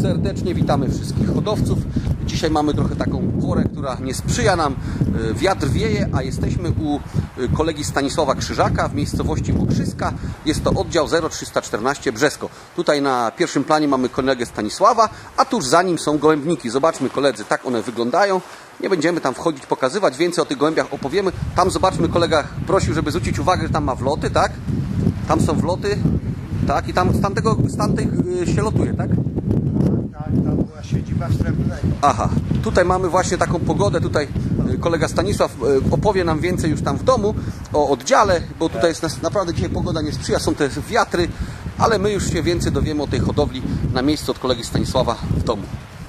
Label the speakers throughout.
Speaker 1: Serdecznie witamy wszystkich hodowców. Dzisiaj mamy trochę taką porę, która nie sprzyja nam. Wiatr wieje, a jesteśmy u kolegi Stanisława Krzyżaka w miejscowości Bokrzyska. Jest to oddział 0314 Brzesko. Tutaj na pierwszym planie mamy kolegę Stanisława, a tuż za nim są gołębniki. Zobaczmy, koledzy, tak one wyglądają. Nie będziemy tam wchodzić, pokazywać. Więcej o tych gołębiach opowiemy. Tam zobaczmy, kolega prosił, żeby zwrócić uwagę, że tam ma wloty, tak? Tam są wloty. Tak, i tam z tamtych się lotuje, tak?
Speaker 2: Tak, tam była siedziba wstępnego.
Speaker 1: Aha, tutaj mamy właśnie taką pogodę. Tutaj kolega Stanisław opowie nam więcej już tam w domu o oddziale, bo tutaj jest naprawdę dzisiaj pogoda nie sprzyja, są te wiatry, ale my już się więcej dowiemy o tej hodowli na miejscu od kolegi Stanisława w domu.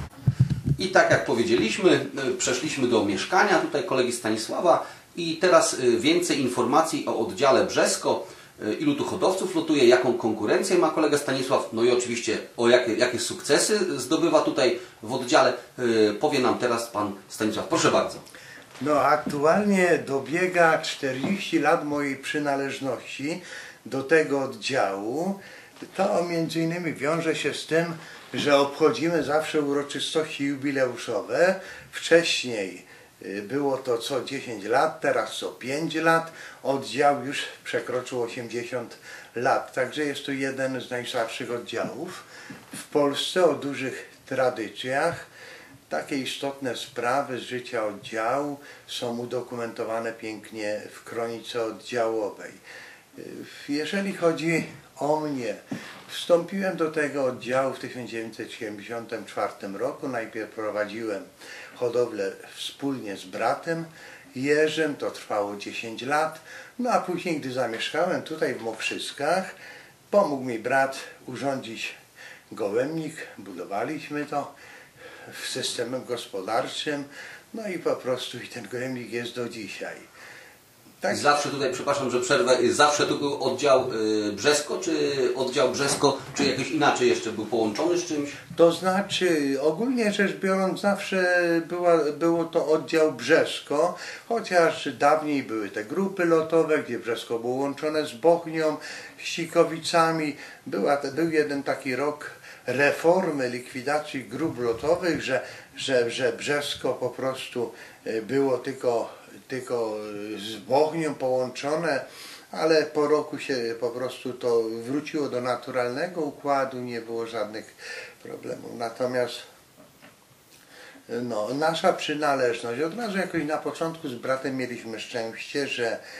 Speaker 1: I tak jak powiedzieliśmy, przeszliśmy do mieszkania tutaj kolegi Stanisława i teraz więcej informacji o oddziale Brzesko. Ilu tu hodowców lotuje, jaką konkurencję ma kolega Stanisław, no i oczywiście o jakie sukcesy zdobywa tutaj w oddziale, powie nam teraz pan Stanisław. Proszę bardzo.
Speaker 2: No aktualnie dobiega 40 lat mojej przynależności do tego oddziału. To między innymi wiąże się z tym, że obchodzimy zawsze uroczystości jubileuszowe. Wcześniej było to co 10 lat, teraz co 5 lat. Oddział już przekroczył 80 lat. Także jest to jeden z najstarszych oddziałów w Polsce o dużych tradycjach. Takie istotne sprawy z życia oddziału są udokumentowane pięknie w kronice oddziałowej. Jeżeli chodzi o mnie, wstąpiłem do tego oddziału w 1974 roku. Najpierw prowadziłem hodowlę wspólnie z bratem Jerzym, to trwało 10 lat. No a później, gdy zamieszkałem tutaj w Mokrzyskach, pomógł mi brat urządzić gołębnik, budowaliśmy to w systemie gospodarczym, no i po prostu i ten gołębnik jest do dzisiaj. Tak.
Speaker 1: Zawsze tutaj, przepraszam, że przerwę, zawsze tu był oddział Brzesko, czy oddział Brzesko, czy jakoś inaczej jeszcze był połączony z czymś?
Speaker 2: To znaczy, ogólnie rzecz biorąc, zawsze było to oddział Brzesko, chociaż dawniej były te grupy lotowe, gdzie Brzesko było łączone z Bochnią, Ścikowicami. Był jeden taki rok reformy, likwidacji grup lotowych, że Brzesko po prostu było tylko z Bochnią połączone, ale po roku się po prostu to wróciło do naturalnego układu, nie było żadnych problemów. Natomiast no, nasza przynależność, od razu jakoś na początku z bratem mieliśmy szczęście,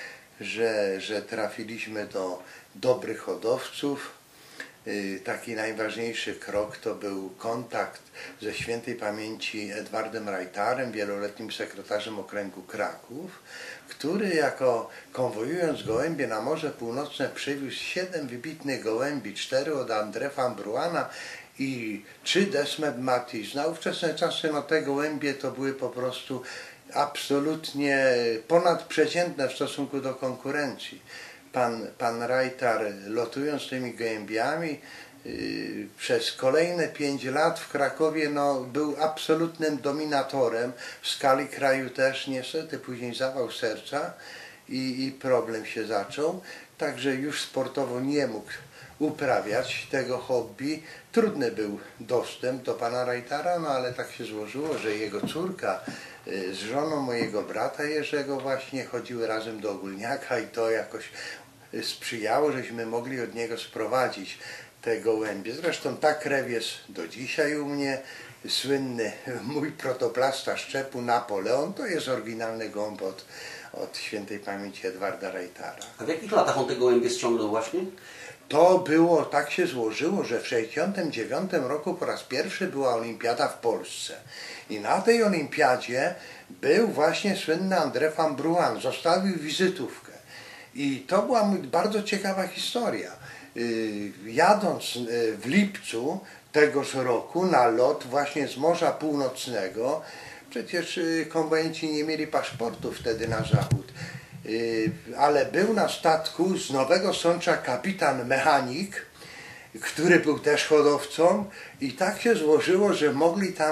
Speaker 2: że trafiliśmy do dobrych hodowców. Taki najważniejszy krok to był kontakt ze świętej pamięci Edwardem Rajtarem, wieloletnim sekretarzem okręgu Kraków, który konwojując gołębie na Morze Północne przywiózł 7 wybitnych gołębi, 4 od André van Bruana i 3 Desmet Matis. Na ówczesne czasy te gołębie to były po prostu absolutnie ponadprzeciętne w stosunku do konkurencji. Pan Rajtar, lotując tymi gołębiami przez kolejne 5 lat w Krakowie, był absolutnym dominatorem, w skali kraju też. Niestety później zawał serca i problem się zaczął, także już sportowo nie mógł uprawiać tego hobby. Trudny był dostęp do pana Rajtara, ale tak się złożyło, że jego córka z żoną mojego brata Jerzego właśnie chodziły razem do Ogólniaka i to jakoś sprzyjało, żeśmy mogli od niego sprowadzić te gołębie. Zresztą ta krew jest do dzisiaj u mnie. Słynny mój protoplasta szczepu Napoleon to jest oryginalny gołąb od świętej pamięci Edwarda Rajtara.
Speaker 1: A w jakich latach on te gołębie ściągnął właśnie?
Speaker 2: To było, tak się złożyło, że w 1969 roku po raz pierwszy była olimpiada w Polsce. I na tej olimpiadzie był właśnie słynny André van Bruan, zostawił wizytówkę. I to była bardzo ciekawa historia. Jadąc w lipcu tegoż roku na lot właśnie z Morza Północnego, przecież konwojenci nie mieli paszportów wtedy na zachód, ale był na statku z Nowego Sącza kapitan mechanik, który był też hodowcą i tak się złożyło, że mogli tam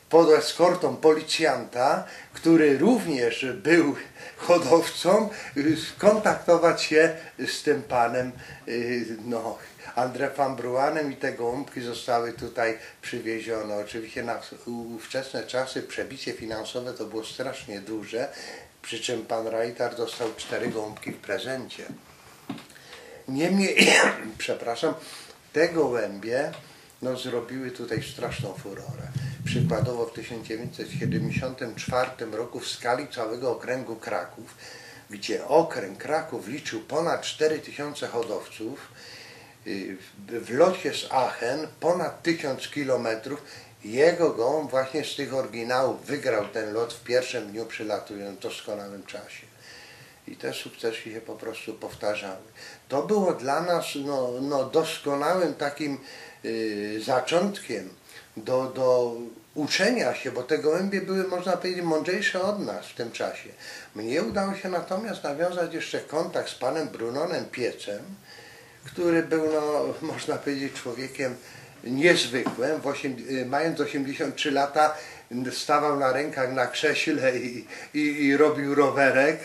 Speaker 2: pod eskortą policjanta, który również był hodowcą, skontaktować się z tym panem André van Bruanem i te gołąbki zostały tutaj przywiezione. Oczywiście na ówczesne czasy przebicie finansowe to było strasznie duże, przy czym pan Reitard dostał 4 gołąbki w prezencie. Niemniej, przepraszam, te gołębie zrobiły tutaj straszną furorę. Przykładowo w 1974 roku w skali całego okręgu Kraków, gdzie okręg Kraków liczył ponad 4000 hodowców, w locie z Aachen ponad 1000 kilometrów, jego gołąb właśnie z tych oryginałów wygrał ten lot w pierwszym dniu przylatując w doskonałym czasie. I te sukcesy się po prostu powtarzały. To było dla nas doskonałym takim zaczątkiem do uczenia się, bo te gołębie były, można powiedzieć, mądrzejsze od nas w tym czasie. Mnie udało się natomiast nawiązać jeszcze kontakt z panem Brunonem Piecem, który był, można powiedzieć, człowiekiem niezwykłym. Mając 83 lata stawał na rękach na krześle i robił rowerek.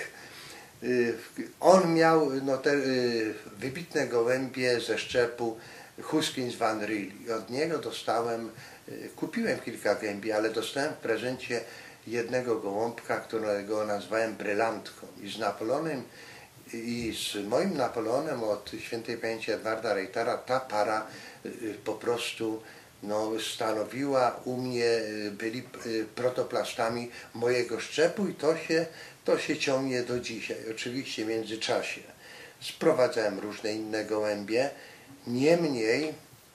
Speaker 2: On miał te wybitne gołębie ze szczepu Huskins van Rili. Od niego kupiłem kilka gołębi, ale dostałem w prezencie jednego gołąbka, którego nazwałem Brylantką. I z moim Napoleonem od świętej pamięci Edwarda Reitara ta para po prostu stanowiła u mnie, byli protoplastami mojego szczepu i to się ciągnie do dzisiaj. Oczywiście w międzyczasie sprowadzałem różne inne gołębie, niemniej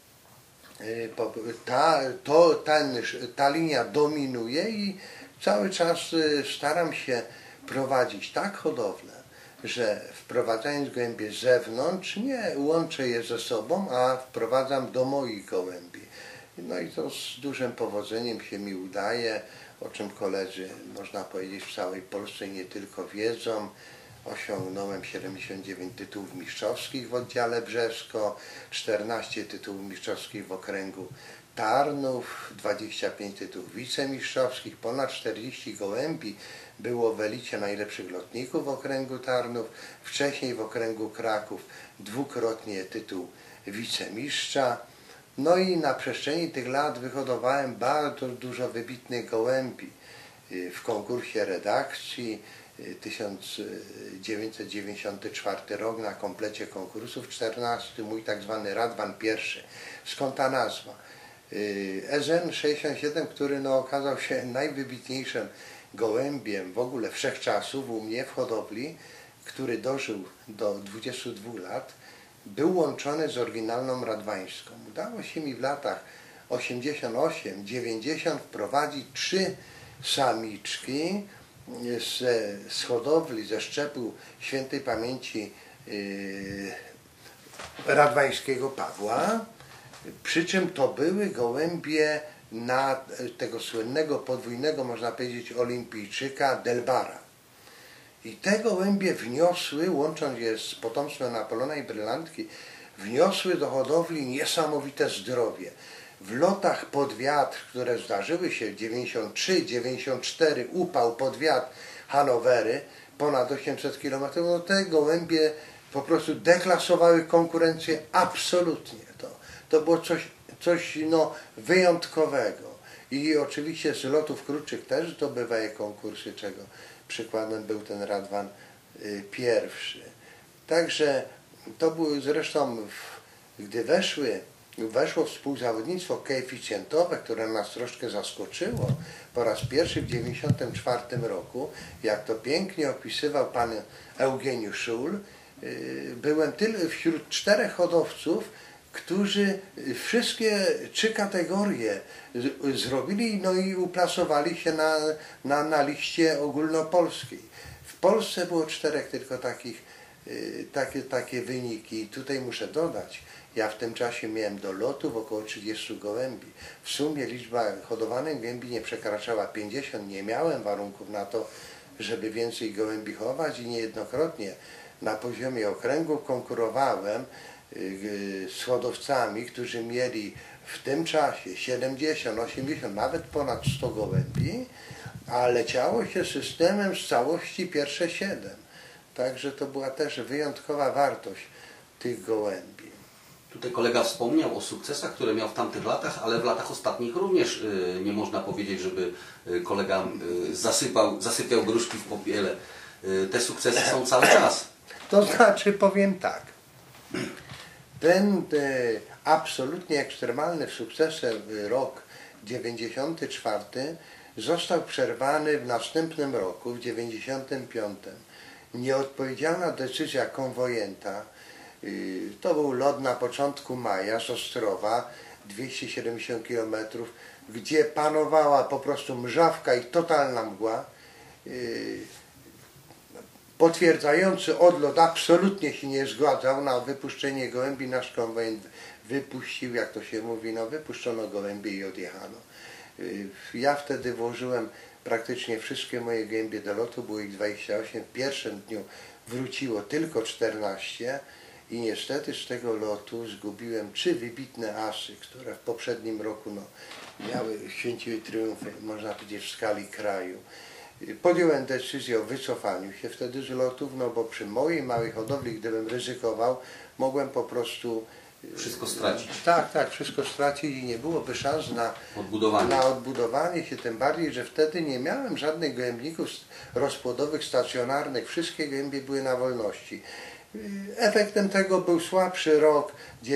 Speaker 2: ta linia dominuje i cały czas staram się prowadzić tak hodowlę, że wprowadzając gołębie z zewnątrz nie łączę je ze sobą, a wprowadzam do moich gołębi. No i to z dużym powodzeniem się mi udaje, o czym koledzy, można powiedzieć, w całej Polsce nie tylko wiedzą. Osiągnąłem 79 tytułów mistrzowskich w oddziale Brzesko, 14 tytułów mistrzowskich w okręgu Tarnów, 25 tytułów wicemistrzowskich, ponad 40 gołębi było w elicie najlepszych lotników w okręgu Tarnów, wcześniej w okręgu Kraków dwukrotnie tytuł wicemistrza. No i na przestrzeni tych lat wyhodowałem bardzo dużo wybitnych gołębi. W konkursie redakcji 1994 rok na komplecie konkursów 14, mój tak zwany Radwan I. Skąd ta nazwa? SN67, który okazał się najwybitniejszym gołębiem w ogóle wszechczasów u mnie w hodowli, który dożył do 22 lat, był łączony z oryginalną radwańską. Udało się mi w latach 88-90 wprowadzić 3 samiczki z hodowli, ze szczepu świętej pamięci radwańskiego Pawła, przy czym to były gołębie na tego słynnego podwójnego, można powiedzieć, olimpijczyka Delbara. I te gołębie wniosły, łącząc je z potomstwem Napoleona i Brylantki, wniosły do hodowli niesamowite zdrowie. W lotach pod wiatr, które zdarzyły się 93-94, upał pod wiatr Hanowery, ponad 800 km, te gołębie po prostu deklasowały konkurencję absolutnie. To było coś wyjątkowego. I oczywiście z lotów krótszych też zdobywały konkursy, czego przykładem był ten Radwan I. Także to były zresztą, gdy weszło współzawodnictwo koeficjentowe, które nas troszkę zaskoczyło po raz pierwszy w 1994 roku, jak to pięknie opisywał pan Eugeniusz Szul, byłem wśród 4 hodowców, którzy wszystkie 3 kategorie zrobili i uplasowali się na liście ogólnopolskiej. W Polsce było 4 tylko takie wyniki. I tutaj muszę dodać, ja w tym czasie miałem do lotów około 30 gołębi. W sumie liczba hodowanych gołębi nie przekraczała 50. Nie miałem warunków na to, żeby więcej gołębi chować i niejednokrotnie na poziomie okręgu konkurowałem z hodowcami, którzy mieli w tym czasie 70, 80, nawet ponad 100 gołębi, a leciało się systemem z całości pierwsze 7. Także to była też wyjątkowa wartość tych gołębi.
Speaker 1: Tutaj kolega wspomniał o sukcesach, które miał w tamtych latach, ale w latach ostatnich również nie można powiedzieć, żeby kolega zasypiał gruszki w popiele. Te sukcesy są cały czas.
Speaker 2: To znaczy, powiem tak, ten absolutnie ekstremalny sukcesem rok 94 został przerwany w następnym roku, w 95. Nieodpowiedzialna decyzja konwojenta, to był lot na początku maja z Ostrowa, 270 km, gdzie panowała po prostu mrzawka i totalna mgła, potwierdzający odlot absolutnie się nie zgadzał na wypuszczenie gołębi. Nasz konwojent wypuścił, jak to się mówi, no wypuszczono gołębie i odjechano. Ja wtedy włożyłem praktycznie wszystkie moje gołębie do lotu, było ich 28, w pierwszym dniu wróciło tylko 14 i niestety z tego lotu zgubiłem 3 wybitne asy, które w poprzednim roku święciły triumfy, można powiedzieć, w skali kraju. Podjąłem decyzję o wycofaniu się wtedy z lotów, no bo przy mojej małej hodowli, gdybym ryzykował, mogłem po prostu
Speaker 1: wszystko stracić.
Speaker 2: Tak, wszystko stracić i nie byłoby szans na odbudowanie się, tym bardziej, że wtedy nie miałem żadnych gołębników rozpłodowych stacjonarnych, wszystkie gołębie były na wolności. Efektem tego był słabszy rok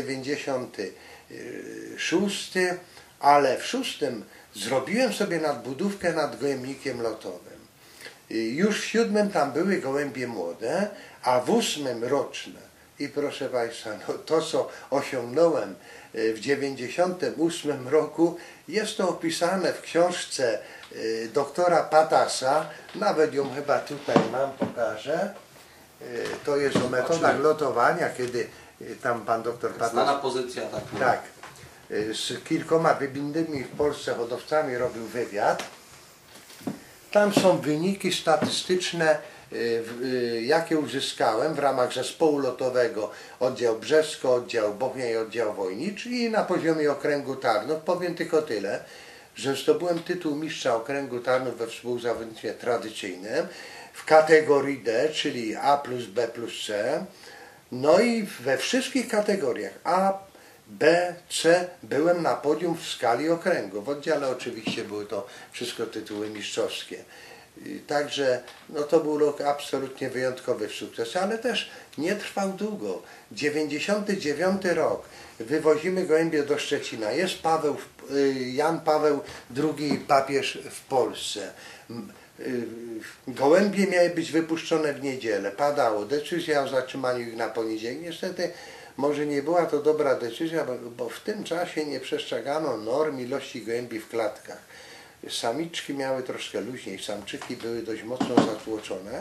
Speaker 2: 96, ale w 6 zrobiłem sobie nadbudówkę nad gołębnikiem lotowym. Już w 7 tam były gołębie młode, a w 8 roczne. I proszę Państwa, no to co osiągnąłem w 98 roku, jest to opisane w książce doktora Patasa, nawet ją chyba tutaj mam, pokażę. To jest o metodach lotowania, kiedy tam pan doktor Patas...
Speaker 1: Znana pozycja, tak.
Speaker 2: Tak. Z kilkoma wybitnymi w Polsce hodowcami robił wywiad. Tam są wyniki statystyczne, jakie uzyskałem w ramach zespołu lotowego oddział Brzesko, oddział Bochnia i oddział Wojniczy i na poziomie okręgu Tarnów. Powiem tylko tyle, że zdobyłem tytuł mistrza okręgu Tarnów we współzawodnictwie tradycyjnym w kategorii D, czyli A plus B plus C. No i we wszystkich kategoriach A, B, C byłem na podium w skali okręgu. W oddziale oczywiście były to wszystko tytuły mistrzowskie. Także no to był rok absolutnie wyjątkowy w sukcesie, ale też nie trwał długo. 99 rok. Wywozimy gołębie do Szczecina. Jest Jan Paweł II papież w Polsce. Gołębie miały być wypuszczone w niedzielę. Padało. Decyzja o zatrzymaniu ich na poniedziałek. Niestety może nie była to dobra decyzja, bo w tym czasie nie przestrzegano norm ilości gołębi w klatkach. Samiczki miały troszkę luźniej, samczyki były dość mocno zatłoczone.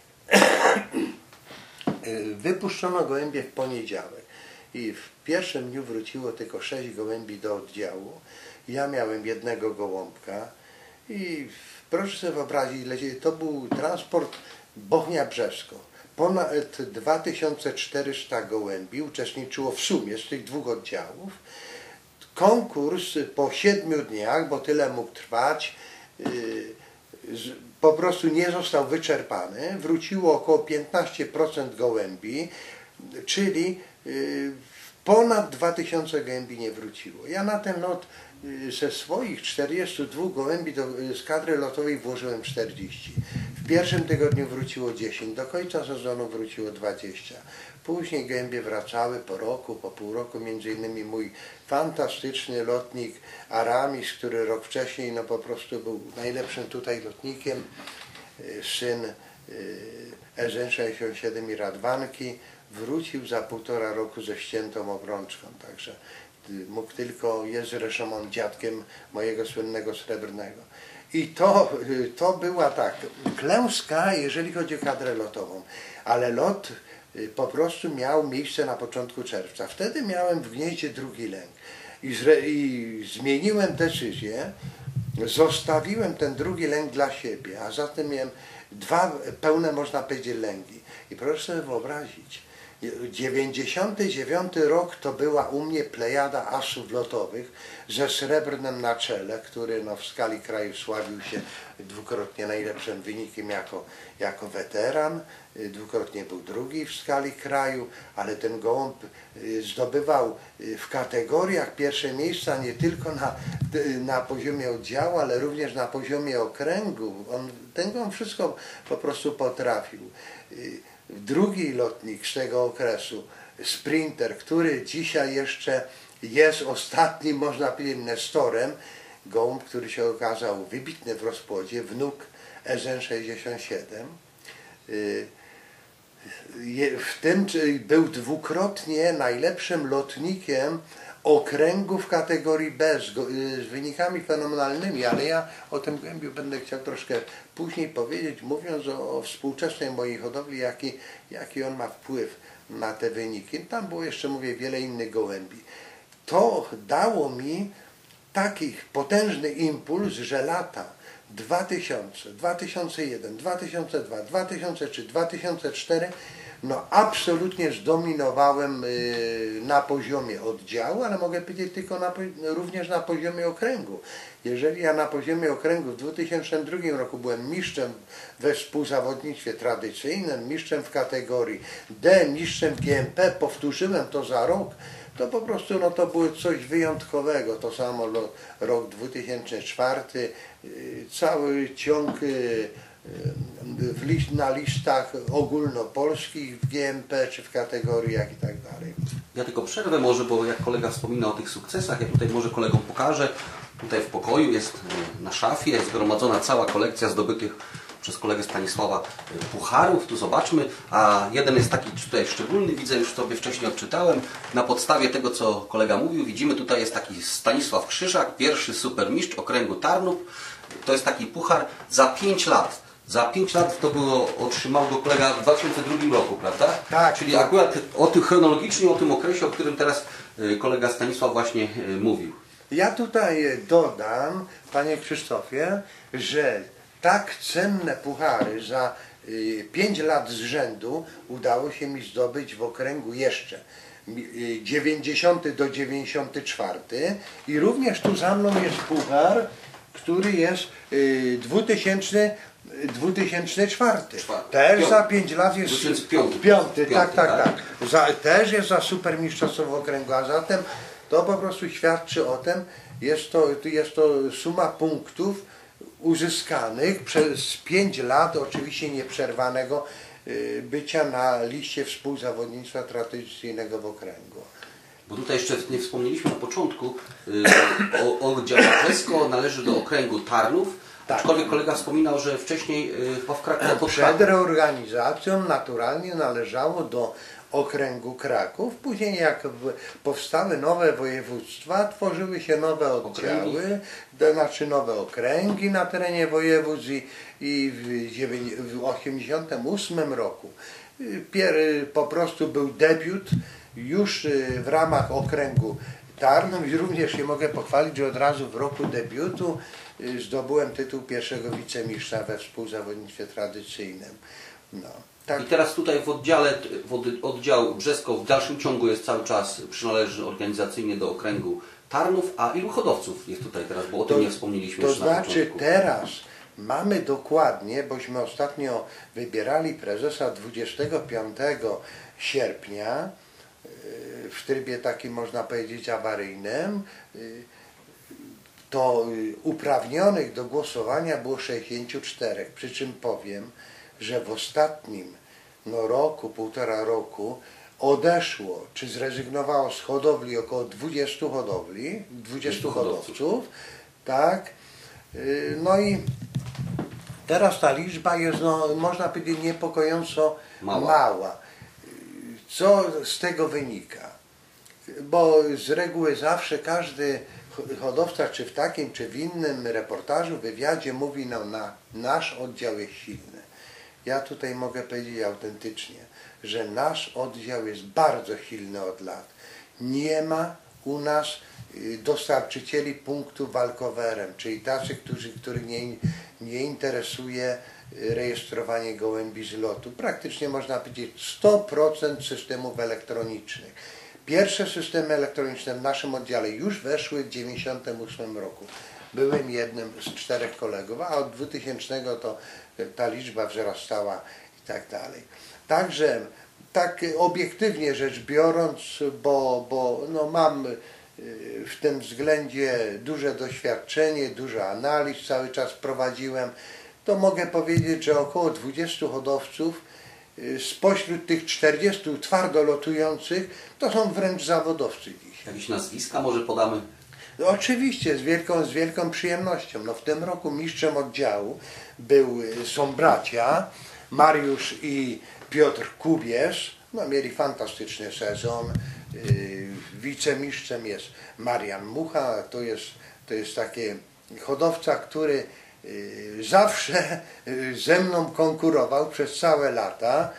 Speaker 2: Wypuszczono gołębie w poniedziałek i w pierwszym dniu wróciło tylko 6 gołębi do oddziału. Ja miałem jednego gołąbka i proszę sobie wyobrazić, to był transport Bochnia Brzesko. Ponad 2400 gołębi uczestniczyło w sumie z tych 2 oddziałów. Konkurs po 7 dniach, bo tyle mógł trwać, po prostu nie został wyczerpany. Wróciło około 15% gołębi, czyli ponad 2000 gołębi nie wróciło. Ja na ten lot ze swoich 42 gołębi z kadry lotowej włożyłem 40. W pierwszym tygodniu wróciło 10, do końca sezonu wróciło 20. Później gołębie wracały po roku, po pół roku, między innymi mój fantastyczny lotnik Aramis, który rok wcześniej no po prostu był najlepszym tutaj lotnikiem, syn SN67 i Radwanki, wrócił za 1,5 roku ze ściętą obrączką, także mógł tylko, jest zresztą on dziadkiem mojego słynnego Srebrnego. I to była tak, klęska, jeżeli chodzi o kadrę lotową, ale lot po prostu miał miejsce na początku czerwca. Wtedy miałem w gnieździe drugi lęk i zmieniłem decyzję, zostawiłem ten drugi lęk dla siebie, a zatem miałem 2 pełne, można powiedzieć, lęki. I proszę sobie wyobrazić, 99 rok to była u mnie plejada asów lotowych ze Srebrnem na czele, który no, w skali kraju sławił się dwukrotnie najlepszym wynikiem jako weteran. Dwukrotnie był drugi w skali kraju, ale ten gołąb zdobywał w kategoriach pierwsze miejsca nie tylko na poziomie oddziału, ale również na poziomie okręgu. Ten gołąb wszystko po prostu potrafił. Drugi lotnik z tego okresu, sprinter, który dzisiaj jeszcze jest ostatnim, można powiedzieć, nestorem, gołąb, który się okazał wybitny w rozpłodzie, wnuk SN67. W tym był dwukrotnie najlepszym lotnikiem okręgu w kategorii B z wynikami fenomenalnymi, ale ja o tym gołębiu będę chciał troszkę później powiedzieć, mówiąc o współczesnej mojej hodowli, jaki on ma wpływ na te wyniki. Tam było jeszcze, mówię, wiele innych gołębi. To dało mi taki potężny impuls, że lata 2000, 2001, 2002, 2003, 2004 no absolutnie zdominowałem na poziomie oddziału, ale mogę powiedzieć tylko również na poziomie okręgu. Jeżeli ja na poziomie okręgu w 2002 roku byłem mistrzem we współzawodnictwie tradycyjnym, mistrzem w kategorii D, mistrzem w GMP, powtórzyłem to za rok, to po prostu no, to było coś wyjątkowego. To samo rok 2004, cały ciąg na listach ogólnopolskich w GMP czy w kategoriach i tak dalej.
Speaker 1: Ja tylko przerwę może, bo jak kolega wspomina o tych sukcesach, ja tutaj może kolegom pokażę. Tutaj w pokoju jest na szafie zgromadzona cała kolekcja zdobytych przez kolegę Stanisława pucharów. Tu zobaczmy, a jeden jest taki tutaj szczególny, widzę, już sobie wcześniej odczytałem. Na podstawie tego, co kolega mówił, widzimy, tutaj jest taki Stanisław Krzyżak, pierwszy supermistrz okręgu Tarnów. To jest taki puchar za 5 lat. Za 5 lat to było, otrzymał go kolega w 2002 roku, prawda?
Speaker 2: Tak.
Speaker 1: Czyli
Speaker 2: tak.
Speaker 1: akurat chronologicznie o tym okresie, o którym teraz kolega Stanisław właśnie mówił.
Speaker 2: Ja tutaj dodam, panie Krzysztofie, że tak cenne puchary za 5 lat z rzędu udało się mi zdobyć w okręgu jeszcze 90 do 94 i również tu za mną jest puchar, który jest 2004. Też za 5 lat jest
Speaker 1: 2005.
Speaker 2: Tak. Też jest za supermistrzostwo w okręgu, a zatem to po prostu świadczy o tym, jest to suma punktów uzyskanych przez 5 lat, oczywiście nieprzerwanego bycia na liście współzawodnictwa tradycyjnego w okręgu.
Speaker 1: Bo tutaj jeszcze nie wspomnieliśmy na początku, oddział Brzesko należy do okręgu Tarnów, tak. Aczkolwiek kolega wspominał, że wcześniej w Krakowie...
Speaker 2: Przed reorganizacją naturalnie należało do okręgu Kraków. Później jak powstały nowe województwa, tworzyły się nowe oddziały, znaczy nowe okręgi na terenie województw i w 1988 roku po prostu był debiut już w ramach okręgu Tarnów i również się mogę pochwalić, że od razu w roku debiutu zdobyłem tytuł pierwszego wicemistrza we współzawodnictwie tradycyjnym. No. Tak.
Speaker 1: I teraz tutaj oddział Brzesko w dalszym ciągu jest cały czas, przynależy organizacyjnie do okręgu Tarnów, a ilu hodowców jest tutaj teraz, bo o tym nie wspomnieliśmy
Speaker 2: to
Speaker 1: jeszcze na początku.
Speaker 2: znaczy teraz mamy dokładnie, bośmy ostatnio wybierali prezesa 25 sierpnia w trybie takim, można powiedzieć, awaryjnym, to uprawnionych do głosowania było 64, przy czym powiem, że w ostatnim roku, 1,5 roku odeszło, czy zrezygnowało z hodowli około 20 hodowców, tak, no i teraz ta liczba jest, no, można powiedzieć, niepokojąco mała. Co z tego wynika? Bo z reguły zawsze każdy hodowca, czy w takim, czy w innym reportażu, wywiadzie mówi, no, nasz oddział jest silny. Ja tutaj mogę powiedzieć autentycznie, że nasz oddział jest bardzo silny od lat. Nie ma u nas dostarczycieli punktu walkowerem, czyli tacy, których nie interesuje rejestrowanie gołębi z lotu. Praktycznie można powiedzieć 100% systemów elektronicznych. Pierwsze systemy elektroniczne w naszym oddziale już weszły w 1998 roku. Byłem jednym z 4 kolegów, a od 2000 to ta liczba wzrastała i tak dalej. Także tak obiektywnie rzecz biorąc, bo no mam w tym względzie duże doświadczenie, dużo analiz cały czas prowadziłem, to mogę powiedzieć, że około 20 hodowców spośród tych 40 twardo lotujących to są wręcz zawodowcy dzisiaj.
Speaker 1: Jakieś nazwiska może podamy?
Speaker 2: No, oczywiście, z wielką przyjemnością. No, w tym roku mistrzem oddziału są bracia Mariusz i Piotr Kubiesz. No, mieli fantastyczny sezon. Wicemistrzem jest Marian Mucha. To jest taki hodowca, który zawsze ze mną konkurował przez całe lata.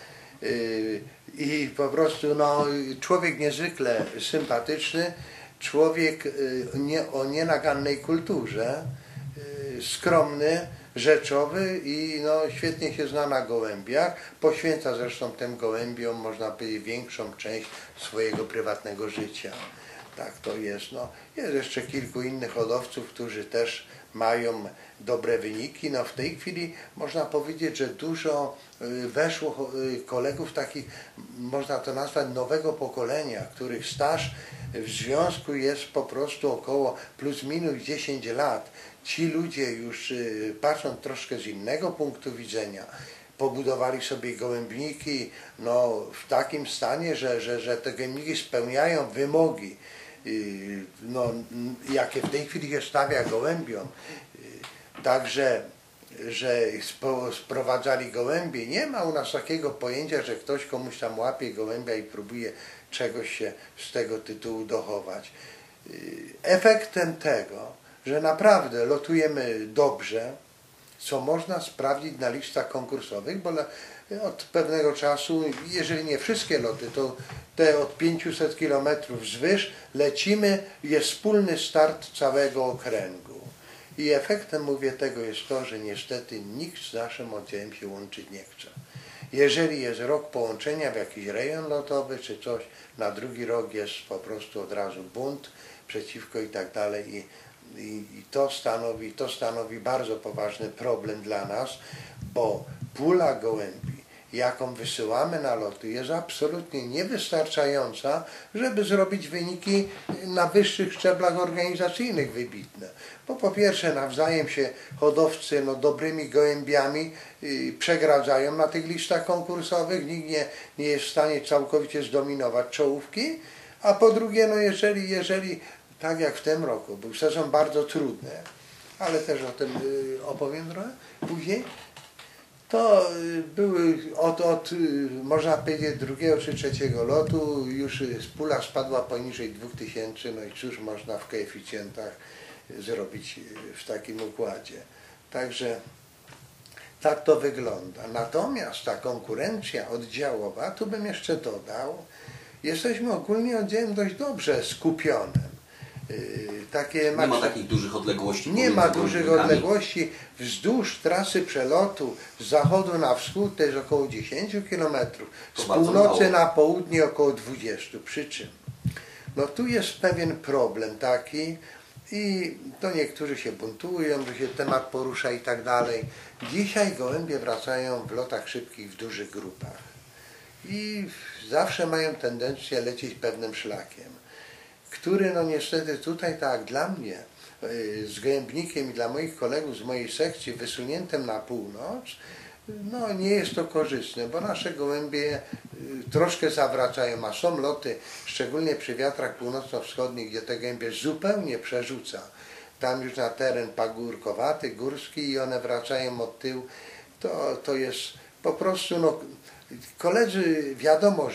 Speaker 2: I po prostu no, człowiek niezwykle sympatyczny. Człowiek o nienagannej kulturze, skromny, rzeczowy i no, świetnie się zna na gołębiach. Poświęca zresztą tym gołębiom, można powiedzieć, większą część swojego prywatnego życia. Tak to jest. No, jest jeszcze kilku innych hodowców, którzy też mają dobre wyniki. No, w tej chwili można powiedzieć, że dużo weszło kolegów takich, można to nazwać, nowego pokolenia, których staż w związku jest po prostu około plus minus 10 lat. Ci ludzie już patrzą troszkę z innego punktu widzenia, pobudowali sobie gołębniki no, w takim stanie, że te gołębniki spełniają wymogi, no, jakie w tej chwili się stawia gołębiom. Także, że sprowadzali gołębie. Nie ma u nas takiego pojęcia, że ktoś komuś tam łapie gołębia i próbuje czegoś się z tego tytułu dochować. Efektem tego, że naprawdę lotujemy dobrze, co można sprawdzić na listach konkursowych, bo od pewnego czasu, jeżeli nie wszystkie loty, to te od 500 km wzwyż lecimy, jest wspólny start całego okręgu. I efektem, mówię, tego jest to, że niestety nikt z naszym oddziałem się łączyć nie chce. Jeżeli jest rok połączenia w jakiś rejon lotowy czy coś, na drugi rok jest po prostu od razu bunt przeciwko i tak dalej. I to stanowi bardzo poważny problem dla nas, bo pula gołębi, jaką wysyłamy na loty, jest absolutnie niewystarczająca, żeby zrobić wyniki na wyższych szczeblach organizacyjnych wybitne. Bo po pierwsze nawzajem się hodowcy no, dobrymi gołębiami przegradzają na tych listach konkursowych, nikt nie jest w stanie całkowicie zdominować czołówki, a po drugie, no jeżeli tak jak w tym roku, był sezon bardzo trudny, ale też o tym opowiem trochę później, to były można powiedzieć, drugiego czy trzeciego lotu już pula spadła poniżej 2000, no i cóż można w koeficjentach zrobić w takim układzie. Także tak to wygląda. Natomiast ta konkurencja oddziałowa, tu bym jeszcze dodał, jesteśmy ogólnie oddziałem dość dobrze skupionym.
Speaker 1: Nie ma takich dużych odległości.
Speaker 2: Nie ma dużych odległości. Wzdłuż trasy przelotu z zachodu na wschód to jest około 10 km, z północy na południe około 20. Przy czym no tu jest pewien problem taki i to niektórzy się buntują, że się temat porusza i tak dalej. Dzisiaj gołębie wracają w lotach szybkich w dużych grupach i zawsze mają tendencję lecieć pewnym szlakiem, który no niestety tutaj, tak dla mnie, z gołębnikiem i dla moich kolegów z mojej sekcji wysuniętym na północ, no nie jest to korzystne, bo nasze gołębie troszkę zawracają, a są loty, szczególnie przy wiatrach północno-wschodnich, gdzie te gołębie zupełnie przerzuca. Tam już na teren pagórkowaty, górski i one wracają od tyłu. To jest po prostu, no, koledzy wiadomo,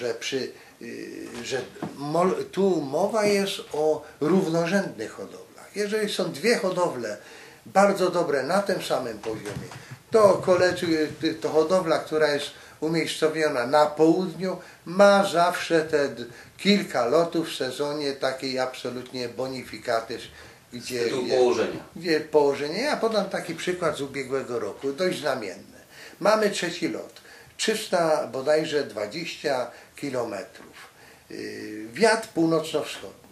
Speaker 2: że tu mowa jest o równorzędnych hodowlach. Jeżeli są dwie hodowle bardzo dobre na tym samym poziomie, to to hodowla, która jest umiejscowiona na południu, ma zawsze te kilka lotów w sezonie takiej absolutnie bonifikaty, gdzie położenie. Ja podam taki przykład z ubiegłego roku, dość znamienny. Mamy trzeci lot. 300 bodajże 20 kilometrów. Wiatr północno-wschodni.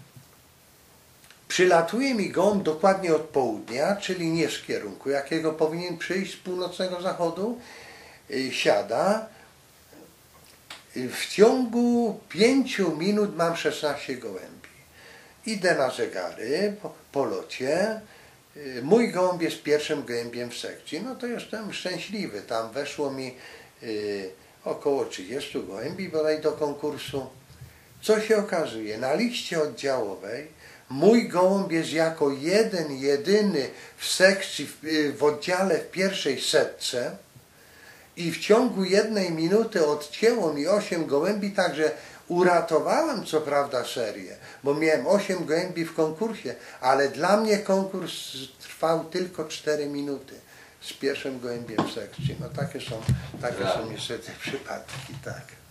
Speaker 2: Przylatuje mi gołąb dokładnie od południa, czyli nie z kierunku, jakiego powinien przyjść z północnego zachodu. Siada. W ciągu 5 minut mam 16 gołębi. Idę na zegary po locie. Mój gołąb jest pierwszym gołębiem w sekcji. No to jestem szczęśliwy. Tam weszło mi około 30 gołębi bodaj do konkursu. Co się okazuje? Na liście oddziałowej mój gołąb jest jako jeden, jedyny w sekcji, w oddziale w pierwszej setce i w ciągu 1 minuty odcięło mi 8 gołębi, także uratowałem co prawda serię, bo miałem 8 gołębi w konkursie, ale dla mnie konkurs trwał tylko 4 minuty z pierwszym gołębiem w sekcji. No takie są niestety przypadki, tak.